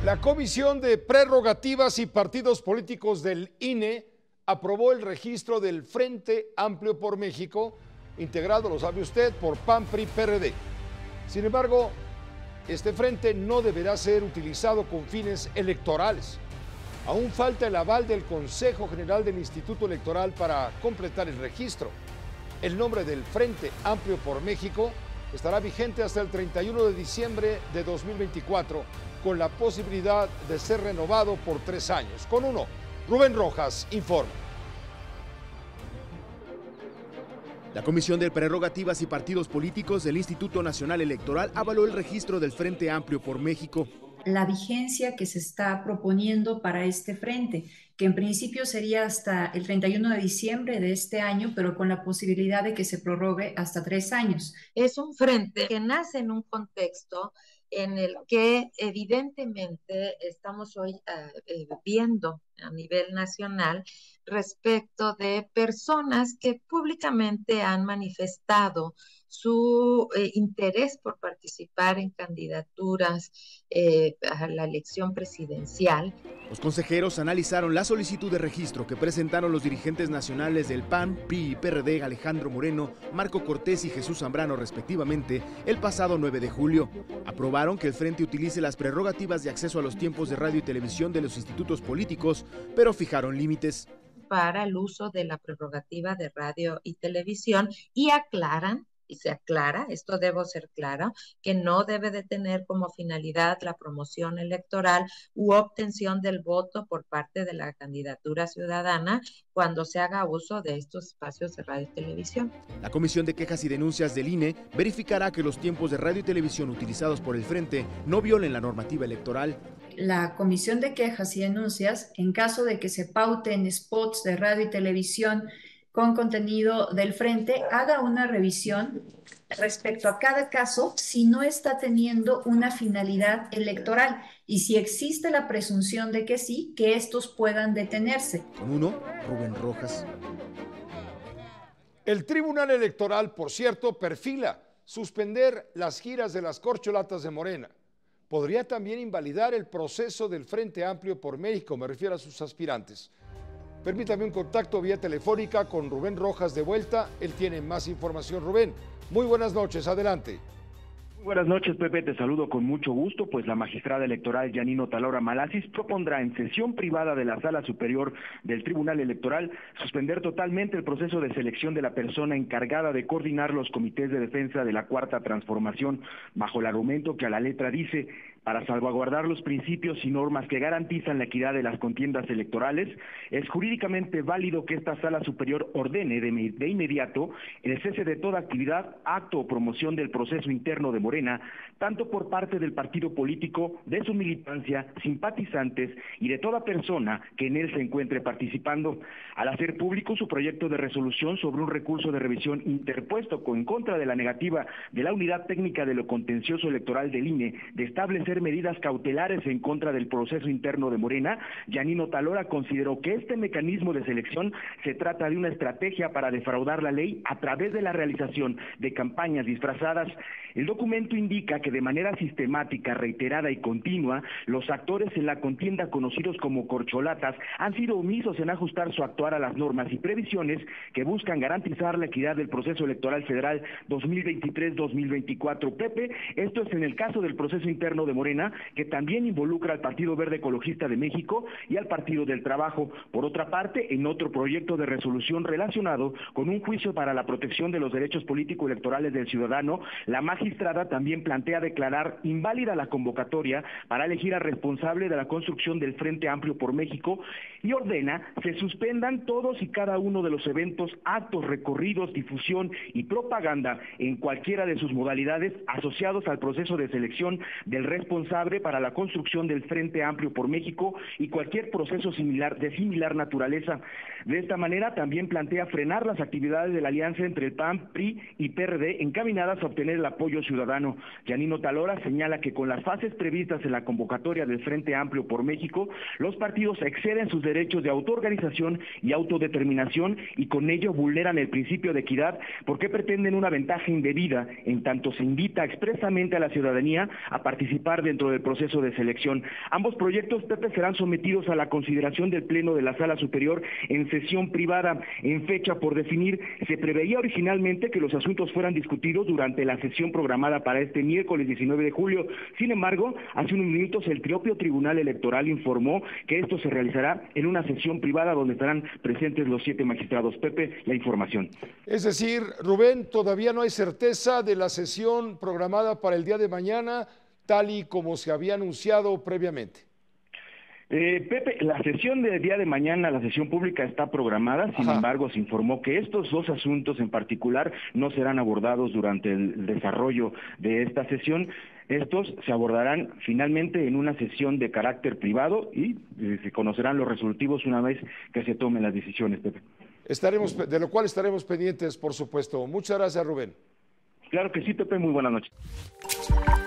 La Comisión de Prerrogativas y Partidos Políticos del INE aprobó el registro del Frente Amplio por México, integrado, lo sabe usted, por PAN, PRI, PRD. Sin embargo, este frente no deberá ser utilizado con fines electorales. Aún falta el aval del Consejo General del Instituto Electoral para completar el registro. El nombre del Frente Amplio por México estará vigente hasta el 31 de diciembre de 2024, con la posibilidad de ser renovado por 3 años. Con uno, Rubén Rojas informa. La Comisión de Prerrogativas y Partidos Políticos del Instituto Nacional Electoral avaló el registro del Frente Amplio por México. La vigencia que se está proponiendo para este frente, que en principio sería hasta el 31 de diciembre de este año, pero con la posibilidad de que se prorrogue hasta 3 años. Es un frente que nace en un contexto en el que evidentemente estamos hoy viendo a nivel nacional respecto de personas que públicamente han manifestado su interés por participar en candidaturas a la elección presidencial. Los consejeros analizaron la solicitud de registro que presentaron los dirigentes nacionales del PAN, PRI y PRD, Alejandro Moreno, Marco Cortés y Jesús Zambrano, respectivamente, el pasado 9 de julio. Aprobaron que el frente utilice las prerrogativas de acceso a los tiempos de radio y televisión de los institutos políticos, pero fijaron límites para el uso de la prerrogativa de radio y televisión y aclaran, y se aclara, esto debo ser claro, que no debe de tener como finalidad la promoción electoral u obtención del voto por parte de la candidatura ciudadana cuando se haga uso de estos espacios de radio y televisión. La Comisión de Quejas y Denuncias del INE verificará que los tiempos de radio y televisión utilizados por el frente no violen la normativa electoral. La Comisión de Quejas y Denuncias, en caso de que se pauten spots de radio y televisión con contenido del frente, haga una revisión respecto a cada caso si no está teniendo una finalidad electoral y si existe la presunción de que sí, que estos puedan detenerse. Con uno, Rubén Rojas. El Tribunal Electoral, por cierto, perfila suspender las giras de las corcholatas de Morena. Podría también invalidar el proceso del Frente Amplio por México, me refiero a sus aspirantes. Permítame un contacto vía telefónica con Rubén Rojas de vuelta. Él tiene más información. Rubén, muy buenas noches, adelante. Buenas noches, Pepe, te saludo con mucho gusto, pues la magistrada electoral Yanino Talora Malasis propondrá en sesión privada de la Sala Superior del Tribunal Electoral suspender totalmente el proceso de selección de la persona encargada de coordinar los comités de defensa de la Cuarta Transformación, bajo el argumento que a la letra dice: para salvaguardar los principios y normas que garantizan la equidad de las contiendas electorales, es jurídicamente válido que esta Sala Superior ordene de inmediato el cese de toda actividad, acto o promoción del proceso interno de Morena, tanto por parte del partido político, de su militancia, simpatizantes y de toda persona que en él se encuentre participando. Al hacer público su proyecto de resolución sobre un recurso de revisión interpuesto en contra de la negativa de la Unidad Técnica de lo Contencioso Electoral del INE de establecer medidas cautelares en contra del proceso interno de Morena, Yanino Talora consideró que este mecanismo de selección se trata de una estrategia para defraudar la ley a través de la realización de campañas disfrazadas. El documento indica que de manera sistemática, reiterada y continua, los actores en la contienda conocidos como corcholatas han sido omisos en ajustar su actuar a las normas y previsiones que buscan garantizar la equidad del proceso electoral federal 2023-2024. Pepe, esto es en el caso del proceso interno de Morena, que también involucra al Partido Verde Ecologista de México y al Partido del Trabajo. Por otra parte, en otro proyecto de resolución relacionado con un juicio para la protección de los derechos político-electorales del ciudadano, la magistrada también plantea declarar inválida la convocatoria para elegir al responsable de la construcción del Frente Amplio por México y ordena se suspendan todos y cada uno de los eventos, actos, recorridos, difusión y propaganda en cualquiera de sus modalidades asociados al proceso de selección del responsable para la construcción del Frente Amplio por México y cualquier proceso de similar naturaleza. De esta manera también plantea frenar las actividades de la alianza entre el PAN, PRI y PRD encaminadas a obtener el apoyo ciudadano. Yanino Talora señala que con las fases previstas en la convocatoria del Frente Amplio por México, los partidos exceden sus derechos de autoorganización y autodeterminación y con ello vulneran el principio de equidad porque pretenden una ventaja indebida en tanto se invita expresamente a la ciudadanía a participar dentro del proceso de selección. Ambos proyectos, Pepe, serán sometidos a la consideración del Pleno de la Sala Superior en sesión privada. En fecha por definir, se preveía originalmente que los asuntos fueran discutidos durante la sesión programada para este miércoles 19 de julio. Sin embargo, hace unos minutos el propio Tribunal Electoral informó que esto se realizará en una sesión privada donde estarán presentes los 7 magistrados. Pepe, la información. Es decir, Rubén, todavía no hay certeza de la sesión programada para el día de mañana, tal y como se había anunciado previamente. Pepe, la sesión del día de mañana, la sesión pública está programada, sin embargo se informó que estos 2 asuntos en particular no serán abordados durante el desarrollo de esta sesión. Estos se abordarán finalmente en una sesión de carácter privado y se conocerán los resolutivos una vez que se tomen las decisiones, Pepe. De lo cual estaremos pendientes, por supuesto. Muchas gracias, Rubén. Claro que sí, Pepe, muy buenas noches.